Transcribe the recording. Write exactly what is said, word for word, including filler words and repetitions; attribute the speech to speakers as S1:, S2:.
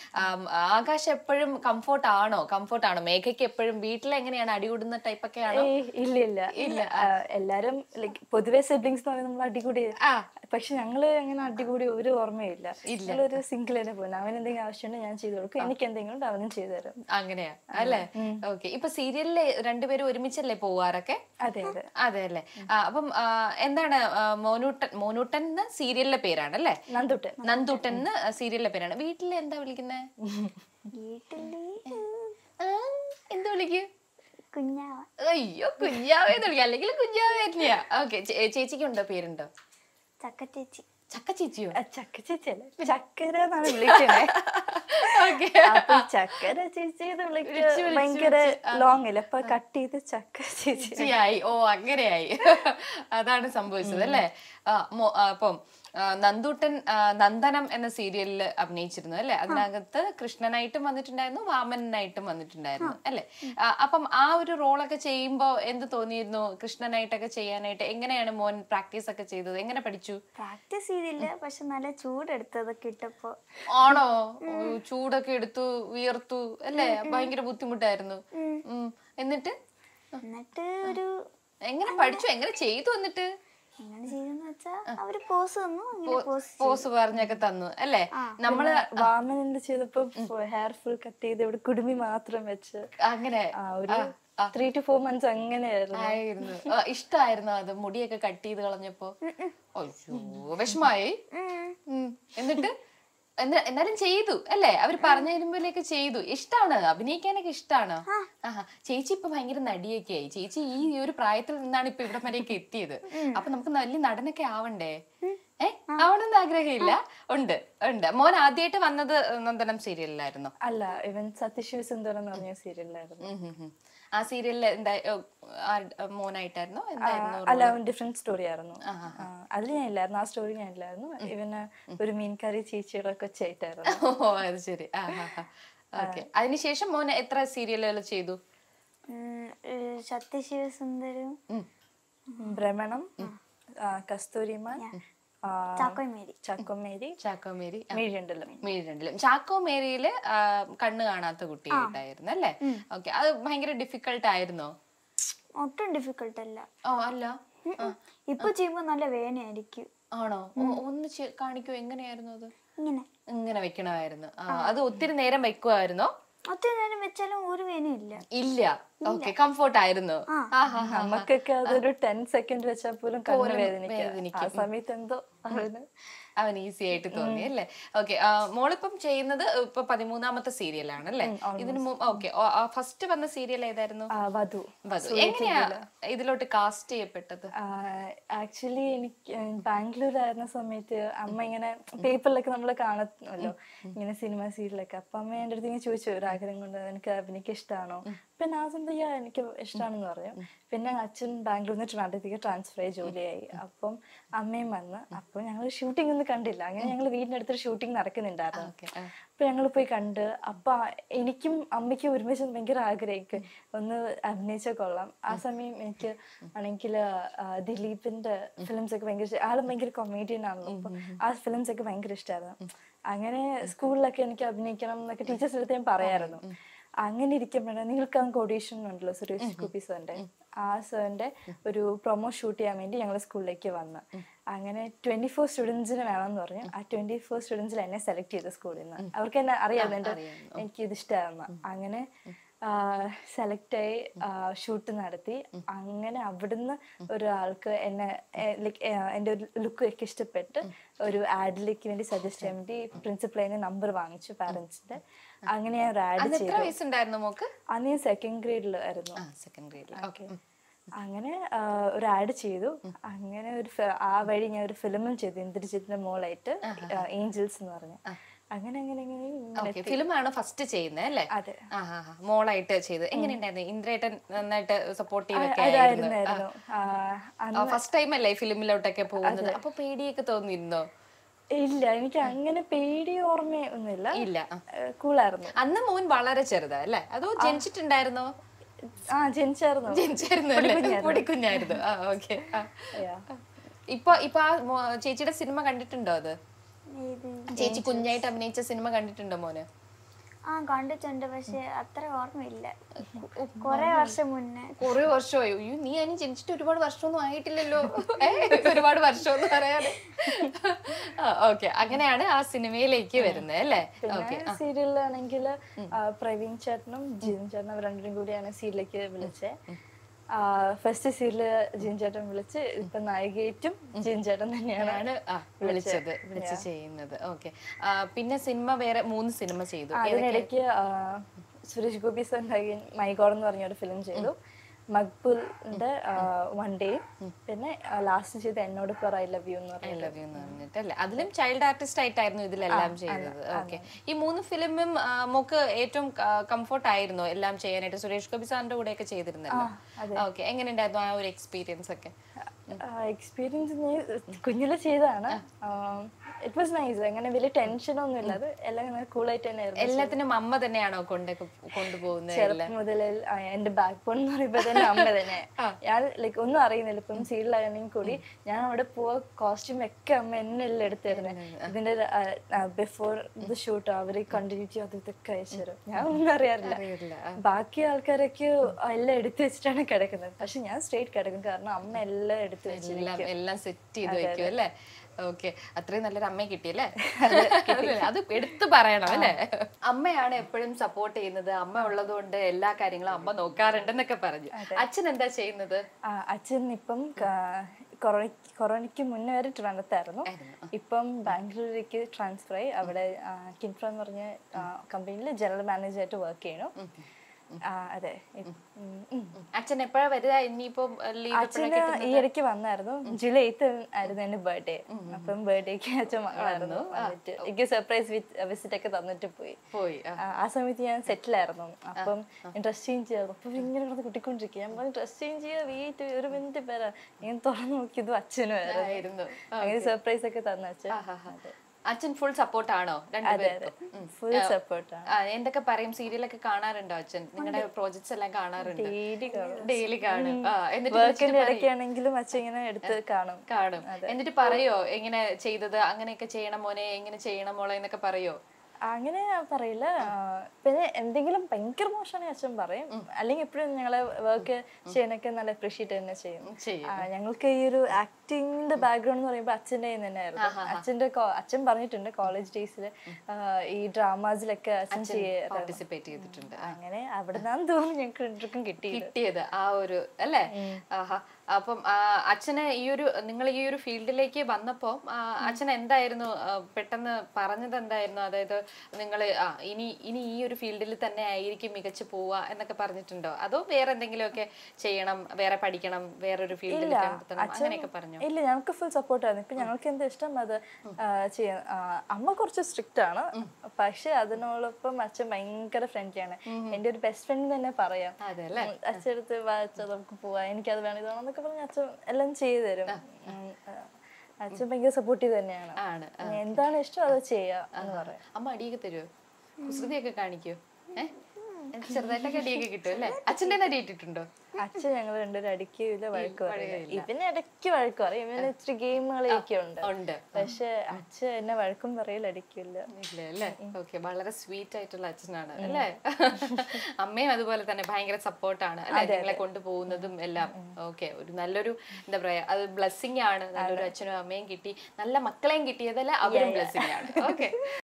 S1: ആകാശ് എപ്പോഴും കംഫോർട്ട് ആണോ കംഫോർട്ട് ആണോ മേഘയ്ക്ക് എപ്പോഴും വീട്ടിൽ എങ്ങനെയാണ് അടികൂടുന്ന ടൈപ്പ് ഒക്കെ ആണോ?
S2: ഇല്ല ഇല്ല ഇല്ല എല്ലാരും ലൈക് പൊതുവെ സിബ്ലിങ്സ് എന്ന് പറയുന്നത് നമ്മൾ അടികൂടി, പക്ഷെ ഞങ്ങള് അങ്ങനെ അടികൂടി ഒരു ഓർമ്മയില്ല. ഒരു സിംഗിൾ തന്നെ പോകുന്നത്. അവൻ എന്തെങ്കിലും ആവശ്യമുണ്ടെങ്കിൽ ഞാൻ ചെയ്തു കൊടുക്കും, എനിക്ക് എന്തെങ്കിലും ഉണ്ട് അവനും ചെയ്തു തരും.
S1: അങ്ങനെയാ അല്ലേ? ഓക്കെ. ഇപ്പൊ സീരിയലില് രണ്ടുപേരും ഒരുമിച്ചല്ലേ പോവാറൊക്കെ?
S2: അതെ അതെ
S1: അതെ അല്ലേ? അപ്പം എന്താണ് മോനൂട്ടൻ മോനൂട്ടൻ സീരിയലിലെ പേരാണ് അല്ലേ?
S2: നന്ദൂട്ടൻ
S1: നന്ദൂട്ടൻ സീരിയലിലെ പേരാണ്. വീട്ടില് എന്താ വിളിക്കുന്നത്?
S2: വീട്ടില്
S1: എന്താ വിളിക്കും?
S2: കുഞ്ഞാവ.
S1: അയ്യോ കുഞ്ഞാവേന്ന് വിളിക്കാം, അല്ലെങ്കിൽ കുഞ്ഞാവ തന്നെയാ. ഓക്കെ. ചേച്ചിക്കുണ്ടോ പേരുണ്ടോ?
S2: ചക്ക ചേച്ചി.
S1: ചക്ക ചേച്ചിയോ?
S2: ചക്ക ചേച്ചിയല്ലേ, ചക്കര എന്നാണ് വിളിക്കുന്നത്. ചക്കര ചേച്ചി ഭയങ്കര ലോങ് അല്ലേ, അപ്പൊ കട്ട് ചെയ്ത് ചക്ക ചേച്ചിയായി.
S1: ഓ അങ്ങനെയായി. അതാണ് സംഭവിച്ചത് അല്ലേ? അപ്പം നന്ദൂട്ടൻ നന്ദനം എന്ന സീരിയലിൽ അഭിനയിച്ചിരുന്നു അല്ലെ? അതിനകത്ത് കൃഷ്ണനായിട്ടും വന്നിട്ടുണ്ടായിരുന്നു, വാമനായിട്ടും വന്നിട്ടുണ്ടായിരുന്നു അല്ലെ? അപ്പം ആ ഒരു റോളൊക്കെ ചെയ്യുമ്പോ എന്ത് തോന്നിയിരുന്നു? കൃഷ്ണനായിട്ടൊക്കെ ചെയ്യാനായിട്ട് എങ്ങനെയാണ് മോൻ പ്രാക്ടീസ് ഒക്കെ ചെയ്തത്? എങ്ങനെ പഠിച്ചു?
S2: പ്രാക്ടീസ് ചെയ്തില്ല, പക്ഷെ നല്ല ചൂടെടുത്തതൊക്കെ ഇട്ടപ്പോ.
S1: ആണോ? ചൂടൊക്കെ എടുത്തു, വിയർത്തു അല്ലേ? ഭയങ്കര ബുദ്ധിമുട്ടായിരുന്നു. എന്നിട്ട്
S2: എന്നിട്ട് ഒരു
S1: എങ്ങനെ പഠിച്ചു, എങ്ങനെ ചെയ്തു? എന്നിട്ട് പോസ് പറഞ്ഞൊക്കെ തന്നു അല്ലേ? നമ്മള്
S2: വാമനന്റെ ചെയ്തപ്പോ ഹെയർ ഫുൾ കട്ട് ചെയ്ത് ഇവിടെ കുടുമി മാത്രം വെച്ച് അങ്ങനെ ഒരു ത്രീ ടു ഫോർ മന്ത്സ് അങ്ങനെയായിരുന്നു.
S1: ഇഷ്ടമായിരുന്നു അത്? മുടിയൊക്കെ കട്ട് ചെയ്ത് കളഞ്ഞപ്പോ അയ്യോ വിഷമായി. എന്നിട്ട് എന്നാലും ചെയ്തു അല്ലേ? അവര് പറഞ്ഞു തരുമ്പോഴേക്ക് ചെയ്തു. ഇഷ്ടാണ് അഭിനയിക്കാനൊക്കെ? ഇഷ്ടാണോ? ആഹാ. ചേച്ചി ഇപ്പൊ ഭയങ്കര നടിയൊക്കെ ആയി. ചേച്ചി ഈ ഒരു പ്രായത്തിൽ നിന്നാണ് ഇപ്പൊ ഇവിടെ വരെയൊക്കെ എത്തിയത്. അപ്പൊ നമുക്ക് വലിയ നടനൊക്കെ ആവണ്ടേ? ഏഹ് ആവണമെന്ന് ആഗ്രഹമില്ല? ഉണ്ട് ഉണ്ട്. മോൻ ആദ്യമായിട്ട് വന്നത് നന്ദനം സീരിയലിലായിരുന്നു?
S2: അല്ല, ഇവൻ സത്യശിവസുന്ദരം എന്ന് പറഞ്ഞ സീരിയലിലായിരുന്നു.
S1: ആ സീരിയലിൽ എന്താ മോനായിട്ടായിരുന്നോ?
S2: അല്ല, അവൻ ഡിഫറെന്റ് സ്റ്റോറി ആയിരുന്നു. അതിൽ ഞാൻ ഇല്ലായിരുന്നു, ആ സ്റ്റോറി ഞാൻ ഇല്ലായിരുന്നു. ഇവന് ഒരു മീൻകറി ചേച്ചിയുടെ കൊച്ചായിട്ടായിരുന്നു.
S1: ഓ അത് ശരി. ഓക്കെ. അതിനുശേഷം മോൻ എത്ര സീരിയലുകൾ ചെയ്തു?
S2: സത്യശിവസുന്ദരം, ഭ്രമണം, കസ്തൂരിമാൻ, ചാക്കോമേരി ചാക്കോമേരി
S1: ചാക്കോമേരി
S2: മീഴണ്ടിലും
S1: മീഴണ്ടിലും ചാക്കോമേരിയില് കണ്ണ് കാണാത്ത കുട്ടിയായിട്ടായിരുന്നു അല്ലേ? ഓക്കെ. അത് ഭയങ്കര ഡിഫിക്കൽട്ട് ആയിരുന്നോ?
S2: ഒട്ടും ഡിഫിക്കൽട്ട് അല്ല.
S1: ഓ അല്ല,
S2: ഇപ്പൊ ചെയ്യുമ്പോ നല്ല വേദനയായിരിക്കും.
S1: ആണോ? ഒന്ന് കാണിക്കോ, എങ്ങനെയായിരുന്നു അത്?
S2: ഇങ്ങനെ
S1: ഇങ്ങനെ വെക്കണമായിരുന്നു. അത് ഒത്തിരി നേരം വെക്കുമായിരുന്നോ?
S2: ഒത്തിരി നേരം വെച്ചാലും ഒരു വേദന ഇല്ല.
S1: ഇല്ല. ഓക്കെ. കംഫോർട്ട് ആയിരുന്നു.
S2: നമുക്കൊക്കെ അതൊരു ടെൻ സെക്കൻഡ് വെച്ചാൽ പോലും കണ്ണ് വേദനിക്കും. ആ സമയത്ത് എന്തോ അവന്
S1: അവൻ ഈസി ആയിട്ട് തോന്നി അല്ലേ? ഓക്കെ. മോളിപ്പം ചെയ്യുന്നത് ഇപ്പൊ പതിമൂന്നാമത്തെ സീരിയലാണ് അല്ലേ? ഇതിന് ഓക്കെ. ഫസ്റ്റ് വന്ന സീരിയൽ ഏതായിരുന്നു?
S2: വധു.
S1: വധു. എങ്ങനെയാ ഇതിലോട്ട് കാസ്റ്റ് ചെയ്യപ്പെട്ടത്?
S2: ആക്ച്വലി എനിക്ക് ബാംഗ്ലൂർ ആയിരുന്ന സമയത്ത് അമ്മ ഇങ്ങനെ പേപ്പറിലൊക്കെ നമ്മൾ കാണുമല്ലോ ഇങ്ങനെ സിനിമ സീരിയലൊക്കെ. അപ്പൊ അമ്മ എൻ്റെ അടുത്ത് ഇങ്ങനെ ചോദിച്ചു ഒരാഗ്രഹം കൊണ്ട്, എനിക്ക് അഭിനയിക്കാൻ ഇഷ്ടമാണോ? പിന്നെ ആ സമയത്ത് എനിക്ക് ഇഷ്ടമാണെന്ന് പറഞ്ഞു. പിന്നെ അച്ഛൻ ബാംഗ്ലൂരിൽ നിന്ന് ട്രിവാൻഡ്രത്തേക്ക് ട്രാൻസ്ഫർ ആയി ജോലിയായി. അപ്പം അമ്മയും വന്ന്. അപ്പൊ ഞങ്ങൾ ഷൂട്ടിംഗ് ഒന്നും കണ്ടില്ല. അങ്ങനെ ഞങ്ങൾ വീടിൻ്റെ അടുത്തൊരു ഷൂട്ടിംഗ് നടക്കുന്നുണ്ടായിരുന്നു. അപ്പൊ ഞങ്ങൾ പോയി കണ്ട്. അപ്പൊ എനിക്കും അമ്മയ്ക്കും ഒരുമിച്ച് ഭയങ്കര ആഗ്രഹിക്കും ഒന്ന് അഭിനയിച്ചാൽ കൊള്ളാം. ആ സമയം എനിക്ക് ആണെങ്കിൽ ദിലീപിന്റെ ഫിലിംസ് ഒക്കെ ഭയങ്കര ഇഷ്ടം. ആളും ഭയങ്കര കൊമേഡിയൻ ആണല്ലോ. അപ്പൊ ആ ഫിലിംസ് ഒക്കെ ഭയങ്കര ഇഷ്ടമായിരുന്നു. അങ്ങനെ സ്കൂളിലൊക്കെ എനിക്ക് അഭിനയിക്കണം എന്നൊക്കെ ടീച്ചേഴ്സിന്റെ അടുത്ത് ഞാൻ പറയായിരുന്നു. അങ്ങനെ ഇരിക്കുമ്പോഴാണ് നിങ്ങൾക്ക് ആ ഓഡീഷൻ ഉണ്ടല്ലോ സുരേഷ് ഗോപി സാറിന്റെ, ആ സാറിന്റെ ഒരു പ്രൊമോ ഷൂട്ട് ചെയ്യാൻ വേണ്ടി ഞങ്ങൾ സ്കൂളിലേക്ക് വന്ന്. അങ്ങനെ ട്വന്റി ഫോർ സ്റ്റുഡൻസിന് വേണമെന്ന് പറഞ്ഞു. ആ ട്വന്റി ഫോർ സ്റ്റുഡൻസിൽ എന്നെ സെലക്ട് ചെയ്ത സ്കൂളിൽ നിന്ന്. അവർക്ക് എന്നെ അറിയാമല്ലോ, എൻ്റെ എനിക്ക് ഇത് ഇഷ്ടമായിരുന്നു. അങ്ങനെ സെലക്ട് ആയി ഷൂട്ട് നടത്തി. അങ്ങനെ അവിടുന്ന് ഒരാൾക്ക് എന്നെ ലൈക്ക് എൻ്റെ ഒരു ലുക്ക് ഒക്കെ ഇഷ്ടപ്പെട്ട് ഒരു ആഡിലേക്ക് വേണ്ടി സജസ്റ്റ് ചെയ്യാൻ വേണ്ടി പ്രിൻസിപ്പളിനെ നമ്പർ വാങ്ങിച്ചു പാരന്റ്സിന്റെ. അങ്ങനെ ഞാൻ ഒരു ആഡ് ചെയ്തു. അന്ന് ഞാൻ സെക്കൻഡ് ഗ്രേഡിൽ ആയിരുന്നു. അങ്ങനെ ഒരു ആഡ് ചെയ്തു. അങ്ങനെ ഒരു ആ വഴി ഞാൻ ഒരു ഫിലിമും ചെയ്തു, ഇന്ദ്രജിത്തിന്റെ മോളായിട്ട്, ഏഞ്ചൽസ് എന്ന് പറഞ്ഞു. അങ്ങനെ അങ്ങനെ അങ്ങനെ
S1: ഫിലിമാണ് ഫസ്റ്റ് ചെയ്യുന്നത് അല്ലേ?
S2: അതെ,
S1: മോളായിട്ട് ചെയ്ത്. എങ്ങനെയുണ്ടായിരുന്നു? ഇന്ദ്രേട്ടൻ നന്നായിട്ട് സപ്പോർട്ട് ചെയ്തൊക്കെ ഫസ്റ്റ് ടൈം അല്ലേ ഫിലിമിലോട്ടൊക്കെ പോകുന്നത്? അപ്പൊ പേടിയൊക്കെ തോന്നിയിരുന്നോ?
S2: ഇല്ല, എനിക്ക് അങ്ങനെ പേടി ഓർമ്മയൊന്നുമില്ല. ഇല്ല, കൂളായിരുന്നു.
S1: അന്ന് മോൻ വളരെ ചെറുതാ അല്ലേ? അതോ ജനിച്ചിട്ടുണ്ടായിരുന്നോ?
S2: ആ ജനിച്ചായിരുന്നു.
S1: ജനിച്ചായിരുന്നു പൊടിക്കുഞ്ഞായിരുന്നു. ഓക്കെ. ഇപ്പൊ ഇപ്പൊ ആ ചേച്ചിയുടെ സിനിമ കണ്ടിട്ടുണ്ടോ? അത് ചേച്ചി കുഞ്ഞായിട്ട് അഭിനയിച്ച സിനിമ കണ്ടിട്ടുണ്ടോ മോന്?
S3: ആ കണ്ടിട്ടുണ്ട്, പക്ഷെ അത്ര ഓർമ്മയില്ല. കൊറേ വർഷം മുന്നേ.
S1: കൊറേ വർഷമായി. അയ്യോ നീ അതിന് ജനിച്ചിട്ട് ഒരുപാട് വർഷമൊന്നും ആയിട്ടില്ലല്ലോ. ഒരുപാട് വർഷമൊന്നും പറയാതെ. ഓക്കെ, അങ്ങനെയാണ് ആ സിനിമയിലേക്ക് വരുന്നത് അല്ലേ?
S2: പിന്നെ സീരിയലിലാണെങ്കിൽ പ്രവീൺ ചേട്ടനും ജിൻ ചേട്ടനും അവർ രണ്ടും കൂടിയാണ് സീരിയലിലേക്ക് വിളിച്ചത്. ഫസ്റ്റ് സീരിയല് ജിൻ ചേട്ടൻ വിളിച്ച് ഇപ്പൊ നായികേറ്റും ജിൻ ചേട്ടൻ തന്നെയാണ്
S1: വിളിച്ചത് വിളിച്ച് ചെയ്യുന്നത്. ഓക്കെ, പിന്നെ സിനിമ വേറെ മൂന്ന് സിനിമ ചെയ്തു.
S2: അതിനിടയ്ക്ക് സുരേഷ് ഗോപി സാറിന്റെ മൈഗോഡ് എന്ന് പറഞ്ഞൊരു ഫിലിം ചെയ്തു, മക്ബൂലിന്റെ വൺ ഡേ, പിന്നെ ലാസ്റ്റ് ചെയ്ത് എന്നോട് പറ ഐ ലവ് യു എന്ന്
S1: പറഞ്ഞിട്ട് അല്ലേ? അതിലും ചൈൽഡ് ആർട്ടിസ്റ്റ് ആയിട്ടായിരുന്നു ഇതിലെല്ലാം ചെയ്തത്. ഓക്കെ, ഈ മൂന്ന് ഫിലിമും നമുക്ക് ഏറ്റവും കംഫർട്ട് ആയിരുന്നു എല്ലാം ചെയ്യാനായിട്ട്? സുരേഷ് ഗോപി സാറിന്റെ കൂടെ ഒക്കെ ചെയ്തിരുന്നല്ലോ. ഓക്കെ, എങ്ങനെയുണ്ടായിരുന്നു ആ ഒരു എക്സ്പീരിയൻസ് ഒക്കെ?
S2: എക്സ്പീരിയൻസ് കുഞ്ഞിലെ ചെയ്തതാണ്. It was nice. അങ്ങനെ വലിയ ടെൻഷൻ ഒന്നും ഇല്ല, അത് എല്ലാം കൂളായിട്ട് തന്നെ ആയിരുന്നു.
S1: എല്ലാത്തിനും അമ്മ തന്നെയാണോ കൊണ്ട് കൊണ്ടുപോകുന്നത്?
S2: ചെറുപ്പം മുതലേ എന്റെ ബാക്ക് ബോൺ എന്ന് പറയുമ്പോ തന്നെ അമ്മ തന്നെ. ഞാൻ ലൈക്ക് ഒന്നും അറിയുന്നില്ല, ഇപ്പം സീരിയലാണെങ്കിൽ കൂടി ഞാൻ അവിടെ പോവാ കോസ്റ്റ്യൂം ഒക്കെ അമ്മ എന്നെ എല്ലാം എടുത്തിരുന്നത്. ഇതിന്റെ ബിഫോർ ദ ഷൂട്ട് അവര് കണ്ടിന്യൂറ്റി അത് ഇതൊക്കെ അയച്ചു തരും. ഞാൻ ഒന്നും അറിയാറില്ല. ബാക്കി ആൾക്കാരൊക്കെ എല്ലാം എടുത്തു വെച്ചിട്ടാണ് കിടക്കുന്നത്, പക്ഷെ ഞാൻ സ്ട്രേറ്റ് കിടക്കും, കാരണം അമ്മ എല്ലാം എടുത്ത്
S1: എല്ലാം സെറ്റ് ചെയ്ത് വെക്കും അല്ലേ? ഓക്കെ, അത്രയും നല്ലൊരു അമ്മയെ കിട്ടിയല്ലേ? അത് എടുത്തു പറയണം അല്ലേ? അമ്മയാണ് എപ്പോഴും സപ്പോർട്ട് ചെയ്യുന്നത്, അമ്മ ഉള്ളത് കൊണ്ട് എല്ലാ കാര്യങ്ങളും അമ്മ നോക്കാറുണ്ടെന്നൊക്കെ പറഞ്ഞു. അച്ഛൻ എന്താ ചെയ്യുന്നത്?
S2: അച്ഛൻ ഇപ്പം കൊറോണയ്ക്ക് മുന്നേ വരെ ട്രിവാൻഡ്രത്തായിരുന്നു, ഇപ്പം ബാംഗ്ലൂരിലേക്ക് ട്രാൻസ്ഫർ ആയി. അവിടെ കിൻഫ്ര എന്ന് പറഞ്ഞ കമ്പനിയിൽ ജനറൽ മാനേജറായിട്ട് വർക്ക് ചെയ്യണു. അതെ.
S1: അച്ഛൻ എപ്പോഴാ വരുക? ഇനിയിപ്പോ
S2: അച്ഛന് ഈ ഇടയ്ക്ക് വന്നായിരുന്നു, ജൂലൈ എയ്ത്ത് ആയിരുന്നു എന്റെ ബർത്ത്ഡേ. അപ്പം ബർത്ത്ഡേക്ക് അച്ഛൻ വന്നായിരുന്നു, വന്നിട്ട് എനിക്ക് സർപ്രൈസ് വിസിറ്റ് ഒക്കെ തന്നിട്ട് പോയി പോയി ആ സമയത്ത് ഞാൻ സെറ്റിൽ ആയിരുന്നു. അപ്പം ഡ്രസ് ചേഞ്ച് ചെയ്യാറും, അപ്പൊ ഇങ്ങനെ കിടന്ന് കുട്ടിക്കൊണ്ടിരിക്കുക. ഞാൻ പറഞ്ഞു ഡ്രസ് ചേഞ്ച് ചെയ്യാ, വെയിറ്റ് ഒരു മിനിറ്റ് പേരാ. ഞാൻ തുറന്നു നോക്കിയതും അച്ഛനും ആയിരുന്നു. അങ്ങനെ സർപ്രൈസ് ഒക്കെ തന്ന അച്ഛൻ.
S1: അച്ഛൻ ഫുൾ സപ്പോർട്ടാണോ?
S2: ഫുൾ സപ്പോർട്ടാണ്.
S1: എന്തൊക്കെ പറയും? സീരിയലൊക്കെ കാണാറുണ്ടോ അച്ഛൻ? നിങ്ങളുടെ പ്രോജക്ട്സ് എല്ലാം കാണാറുണ്ട്? ഡെയിലി കാണും.
S2: ഇടയ്ക്കാണെങ്കിലും അച്ഛൻ ഇങ്ങനെ എടുത്ത് കാണും
S1: കാണും എന്നിട്ട് പറയോ എങ്ങനെ ചെയ്തത്, അങ്ങനെയൊക്കെ ചെയ്യണം മോനെ, എങ്ങനെ ചെയ്യണം മോളെ എന്നൊക്കെ പറയോ?
S2: അങ്ങനെ പറയില്ല. പിന്നെ എന്തെങ്കിലും ഭയങ്കര മോശമാണെങ്കിൽ അച്ഛൻ പറയും, അല്ലെങ്കിൽ എപ്പോഴും ഞങ്ങളെ വർക്ക് ചെയ്യാനൊക്കെ നല്ല അപ്രീഷിയേറ്റ് തന്നെ ചെയ്യും. ഞങ്ങൾക്ക് ഈ ഒരു ആക്ടിങ്ങിന്റെ ബാക്ക്ഗ്രൗണ്ട് എന്ന് പറയുമ്പോൾ അച്ഛൻ്റെ കയ്യിൽ തന്നെ ആയിരുന്നു. അച്ഛൻ്റെ അച്ഛൻ പറഞ്ഞിട്ടുണ്ട് കോളേജ് ഡേയ്സിൽ ഈ ഡ്രാമാസിലൊക്കെ അച്ഛൻ
S1: പാർട്ടിസിപ്പേറ്റ് ചെയ്തിട്ടുണ്ട്.
S2: അങ്ങനെ അവിടെ നിന്നാണ് തോന്നുന്നു ഞങ്ങൾക്ക് രണ്ടുപേർക്കും
S1: കിട്ടിയത് ആ ഒരു അല്ലേ? ആഹാ. അപ്പം അച്ഛന് ഈ ഒരു നിങ്ങൾ ഈ ഒരു ഫീൽഡിലേക്ക് വന്നപ്പോ അച്ഛൻ എന്തായിരുന്നു പെട്ടെന്ന് പറഞ്ഞത്? എന്തായിരുന്നു? അതായത് നിങ്ങൾ ഇനി ഇനി ഈ ഒരു ഫീൽഡിൽ തന്നെ ആയിരിക്കും മികച്ചു പോവുക എന്നൊക്കെ പറഞ്ഞിട്ടുണ്ടോ? അതോ വേറെ എന്തെങ്കിലും ഒക്കെ ചെയ്യണം, വേറെ പഠിക്കണം, വേറൊരു ഫീൽഡിൽ അങ്ങനെയൊക്കെ പറഞ്ഞോ?
S2: ഇല്ല, ഞങ്ങൾക്ക് ഫുൾ സപ്പോർട്ടായിരുന്നു. ഇപ്പൊ ഞങ്ങൾക്ക് എന്താ ഇഷ്ടം അത് ചെയ്യാൻ. അമ്മ കുറച്ച് സ്ട്രിക്റ്റ് ആണ്, പക്ഷെ അതിനോടൊപ്പം അച്ഛൻ ഭയങ്കര ഫ്രണ്ട്ലിയാണ്. എന്റെ ഒരു ബെസ്റ്റ് ഫ്രണ്ട് തന്നെ പറയാം. അച്ഛൻ എടുത്ത് വായിച്ചാൽ നമുക്ക് പോവാം, എനിക്കത് വേണം ഇതാണോ എന്നൊക്കെ പറഞ്ഞ് അച്ഛൻ എല്ലാം ചെയ്തു തരും. അച്ഛൻ ഭയങ്കര സപ്പോർട്ടീവ് തന്നെയാണ്. എന്താണ് ഇഷ്ടം അത് ചെയ്യാ എന്ന് പറയാം.
S1: അമ്മ അടിയൊക്കെ തരുമോ? കുസൃതിയൊക്കെ കാണിക്കോ? ഏഹ് ചെറുതായിട്ടൊക്കെ അടിയൊക്കെ കിട്ടും അല്ലേ? അച്ഛൻ്റെ അടി ഇട്ടിട്ടുണ്ടോ?
S2: അച്ഛൻ ഞങ്ങൾ രണ്ടുപേരും അടിക്കില്ല, വഴക്ക് പറയില്ല. ഇവന് ഇടയ്ക്ക് വഴക്ക് പറയും, ഇവന് ഇച്ചിരി ഗെയിമുകളൊക്കെ ഉണ്ട്, പക്ഷെ അച്ഛൻ എന്നെ വഴക്കും പറയില്ല, അടിക്കില്ല.
S1: അല്ലേ? ഓക്കെ, വളരെ സ്വീറ്റ് ആയിട്ടുള്ള അച്ഛനാണ് അല്ലേ? അമ്മയും അതുപോലെ തന്നെ ഭയങ്കര സപ്പോർട്ടാണ് അല്ലെ, നിങ്ങളെ കൊണ്ടുപോകുന്നതും എല്ലാം. ഓക്കെ, ഒരു നല്ലൊരു എന്താ പറയാ, അത് ബ്ലെസ്സിങ് ആണ്. നല്ലൊരു അച്ഛനും അമ്മയും കിട്ടി, നല്ല മക്കളെയും കിട്ടിയതല്ല അവരും ബ്ലെസ്സിങ് ആണ്. ഓക്കെ.